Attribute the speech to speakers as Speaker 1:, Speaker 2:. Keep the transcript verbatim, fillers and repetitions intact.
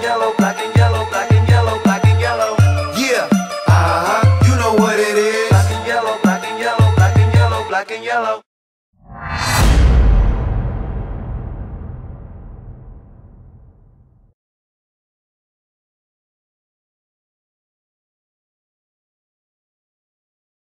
Speaker 1: yellow, black and yellow, black and yellow, black and yellow.
Speaker 2: Yeah, uh-huh, you know what it is.
Speaker 1: Black and yellow, black and yellow, black and yellow, black and yellow.